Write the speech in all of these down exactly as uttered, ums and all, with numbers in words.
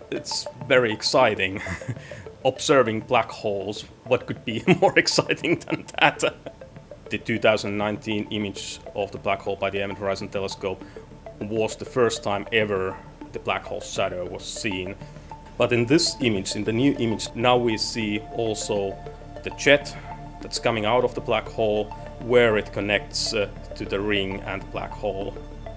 It's very exciting. Observing black holes, what could be more exciting than that? The two thousand nineteen image of the black hole by the Event Horizon Telescope was the first time ever the black hole shadow was seen. But in this image, in the new image, now we see also the jet that's coming out of the black hole, where it connects uh, to the ring and the black hole.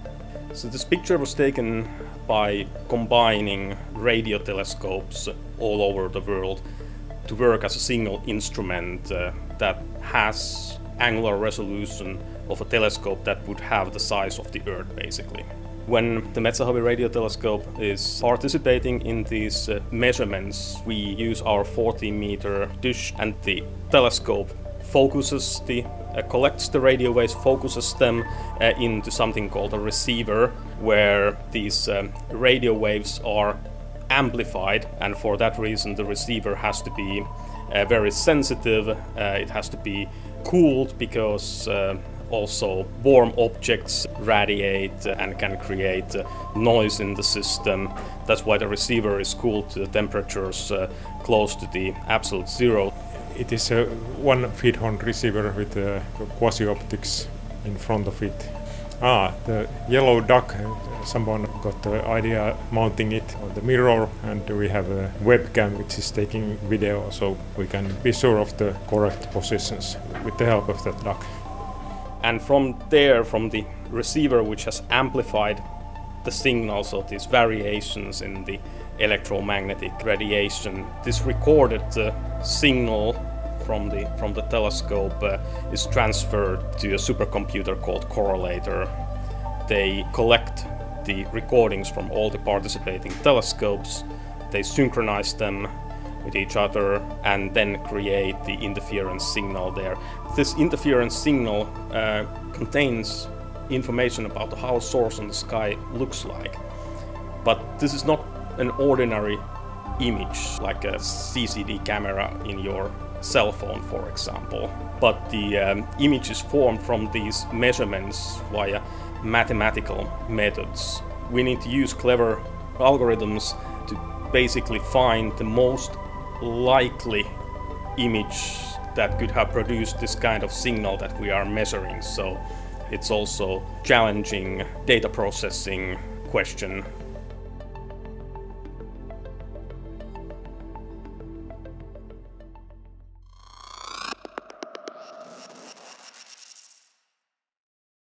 So this picture was taken by combining radio telescopes all over the world to work as a single instrument uh, that has angular resolution of a telescope that would have the size of the Earth, basically. When the Metsähovi Radio Telescope is participating in these uh, measurements, we use our forty meter dish, and the telescope focuses the uh, collects the radio waves, focuses them uh, into something called a receiver, where these um, radio waves are amplified, and for that reason the receiver has to be uh, very sensitive. Uh, it has to be cooled, because uh, also warm objects radiate and can create uh, noise in the system. That's why the receiver is cooled to the temperatures uh, close to the absolute zero. It is a one feed horn receiver with uh, quasi-optics in front of it. Ah, the yellow duck, someone got the idea mounting it on the mirror, and we have a webcam which is taking video, so we can be sure of the correct positions with the help of that duck. And from there, from the receiver, which has amplified the signals of these variations in the electromagnetic radiation, this recorded uh, signal from the from the telescope uh, is transferred to a supercomputer called Correlator. They collect the recordings from all the participating telescopes, they synchronize them with each other, and then create the interference signal there. This interference signal uh, contains information about how a source in the sky looks like. But this is not an ordinary image, like a C C D camera in your cell phone, for example. But the um, image is formed from these measurements via mathematical methods. We need to use clever algorithms to basically find the most likely image that could have produced this kind of signal that we are measuring. So it's also challenging data processing question